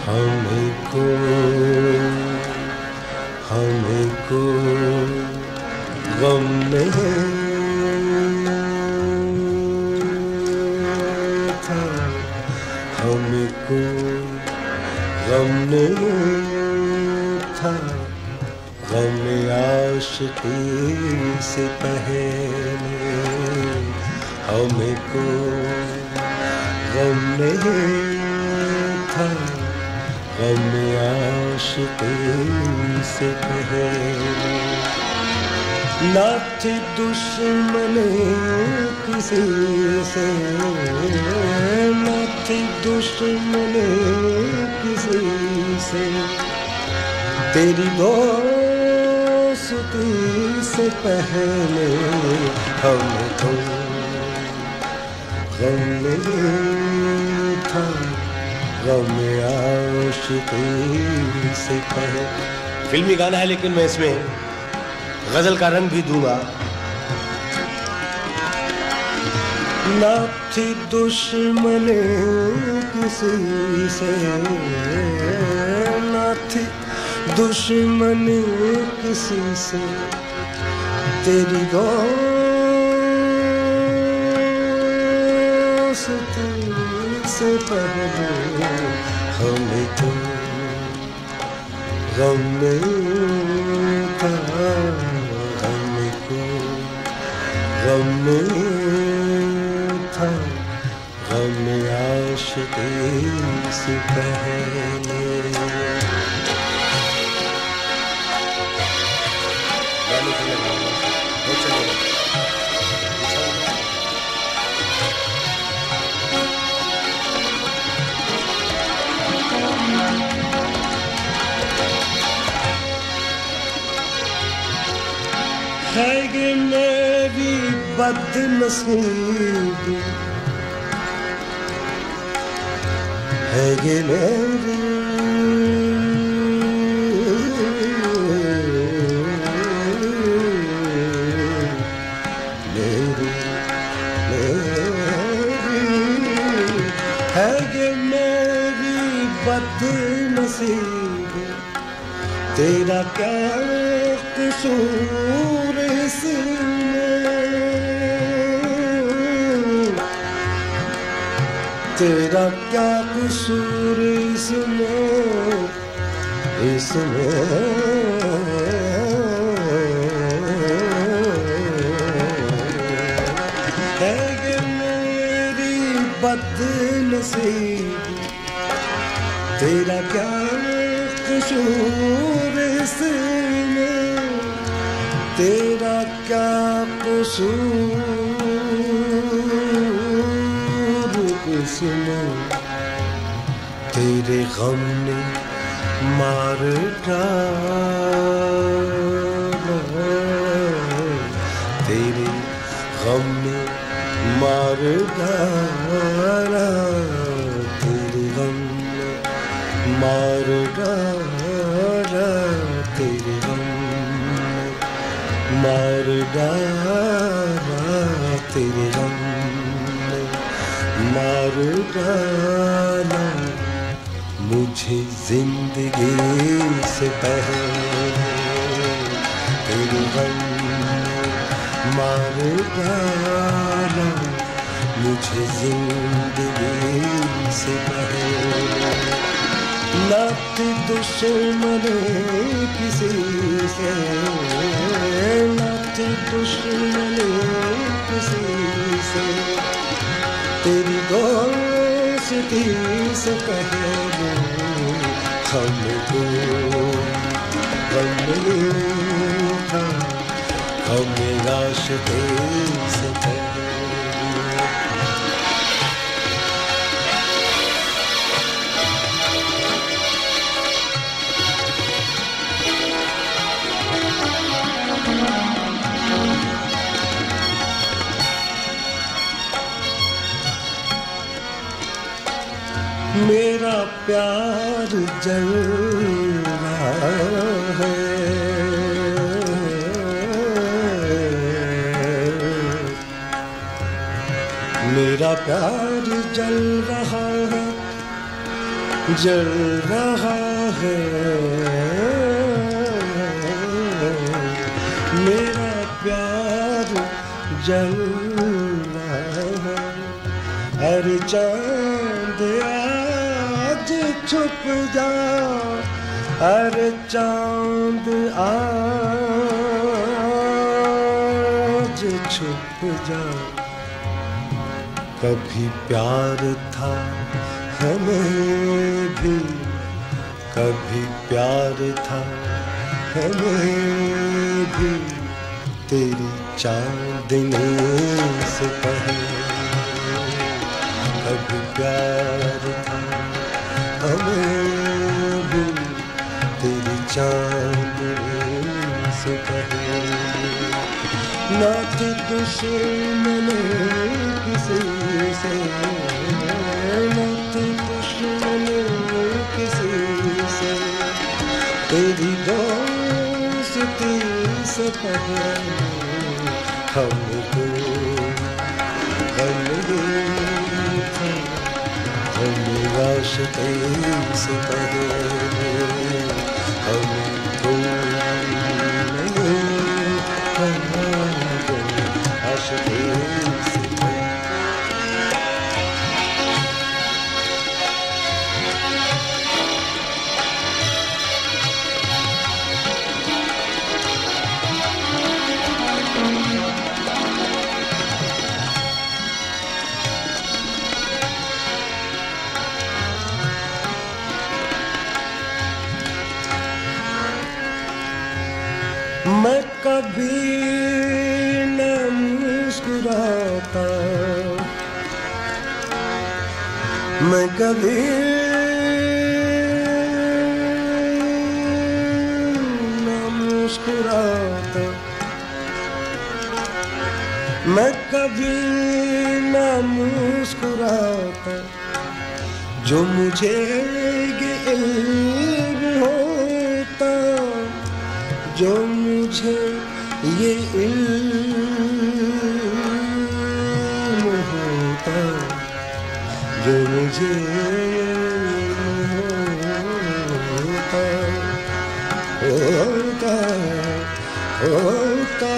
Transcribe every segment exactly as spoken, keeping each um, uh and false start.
हमको हमको गम नहीं था, हमको गम नहीं था, गम आशिकी से पहले हमको गम नहीं था, गम आशिकी से पहले। ना थी दुश्मन किसी से, ना थी दुश्मन किसी से, तेरी दोस्ती से पहले हमको गम नहीं था, गम आशिकी से पहले। फिल्मी गाना है लेकिन मैं इसमें गजल का रंग भी दूंगा। ना थी दुश्मन किसी से, ना थी दुश्मन किसी से, तेरी दोस्ती से पहले हमको गम नहीं था, हमको गम नहीं था, गम आशिकी से पहले। है ये मेरी बदनसीबी, है ये मेरी मेरी मेरी है ये मेरी बदनसीबी, तेरा क्या कसूर इसमें, तेरा क्या कसूर इसमें, इसमें है ये मेरी बदनसीबी, तेरा क्या कसूर इसमें, तेरा क्या कसूर इसमें, तेरे गम ने मार डाला, तेरे गम ने मार डाला, तेरे गम ने मार डाला, तेरे गम मार डाला, तेरे गम ने मार डाला, मुझे जिंदगी से पहले तेरे गम ने मार डाला, मुझे जिंदगी से पहले। ना थी दुश्मन किसी से, ना थी दुश्मन किसी से, तेरी दोस्ती से पहले हमको गम नहीं था, गम आशिकी से पहले। मेरा प्यार जल रहा है, मेरा प्यार जल रहा है, जल रहा है मेरा प्यार जल रहा है। अरे चांद आज छुप जा, अरे चांद आज छुप जा। कभी प्यार था हमें भी, कभी प्यार था हमें भी, तेरी चांदनी से पहले। कभी प्यार था हमें भी, तेरी चांदनी से पहले। ना थी दुश्मन किसी से, ना थी दुश्मन किसी से, तेरी दोस्ती से पहले। हमको हम था हम आशिकी से पहले। हमको आशिकी से पहले। मैं कभी न मुस्कुराता, मैं कभी न मुस्कुराता, मैं कभी न मुस्कुराता। जो मुझे ये इल्म होता, जो मुझे ये इल्म होता, जो मुझे होता होता होता।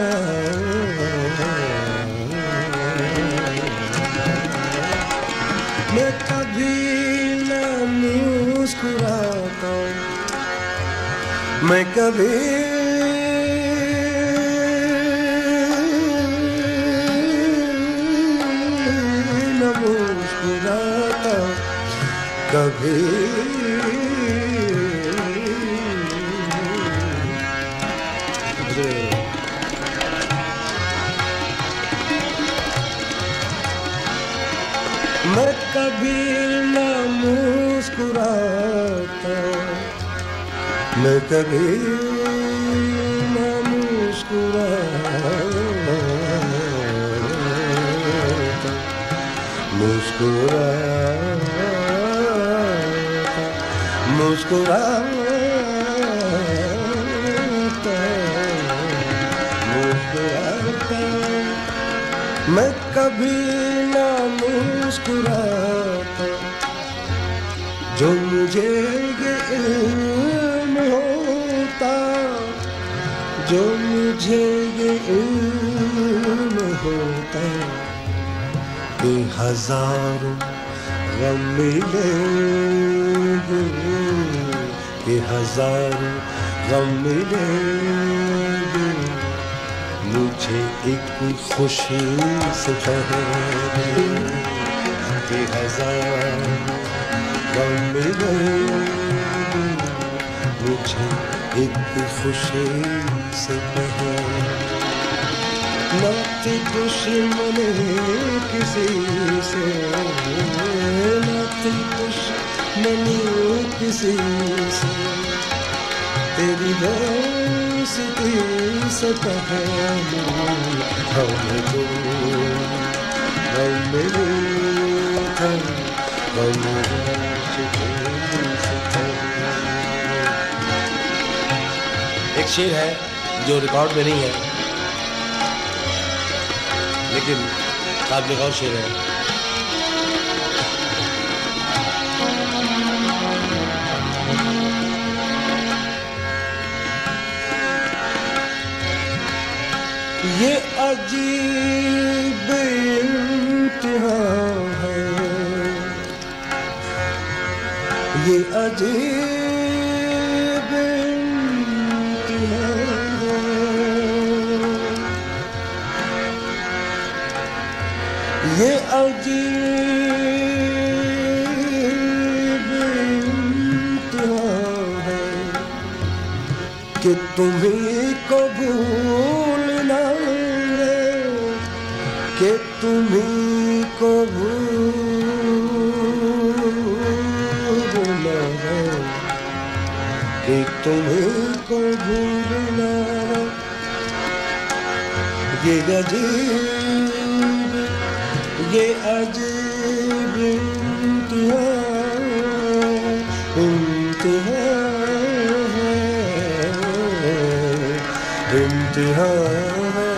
मैं कभी न मुस्कुराता, मैं कभी न मुस्कुराता, कभी मैं कभी न मुस्कुराता, मैं कभी न मुस्कुराता, मुस्कुराता, मुस्कुराता, मुस्कुराता। मैं कभी न मुस्कुराता, जो मुझे ये इल्म होता, जो मुझे ये इल्म होता, कि हजारों गम मिलेंगे, कि हजारों गम मिलेंगे, मुझे एक खुशी से पहले। कि हजारों गम मिलेंगे, मुझे एक खुशी से पहले। ना थी दुश्मन किसी से, ना थी दुश्मन किसी से, तेरी दोस्ती से पहले। हमको हम मिले थे, हम आशिकी से पहले। एक शेर है जो रिकॉर्ड में नहीं है, लेकिन काबिल गौर शेर है। ये अजीब इम्तिहान है, ये अजीब इम्तिहान है, ये अजीब इम्तिहान है कि तुम्हीं को भूलना है, कि तुम्हीं को भूलना है, कि तुम्हीं को भूलना है। ये अजीब, ये अजीब इम्तिहान, इम्तिहान है, इम्तिहान है।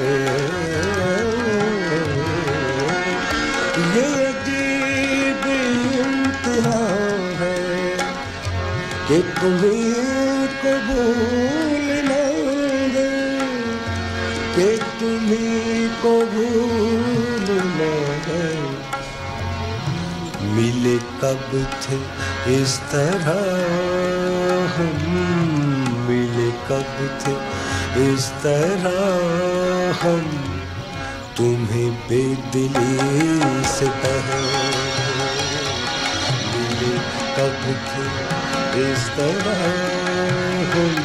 ये अजीब इम्तिहान है कि तुम्हीं को भूलना है, कि तुम्हीं को भूलना है। मिले कब थे इस तरह हम, मिले कब थे इस तरह हम, तुम्हें बेदिली से कहे। मिले कब थे इस तरह हम,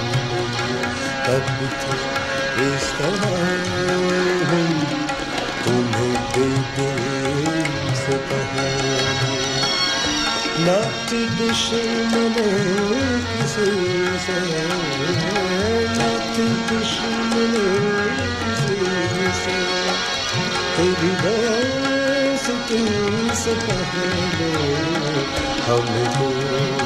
कब थे इस तरह हम, तुम्हें बेदिली से कहे। ना थी दुश्मनी किसी से, ना थी दुश्मनी किसी से, तेरी दोस्ती से पहले हमें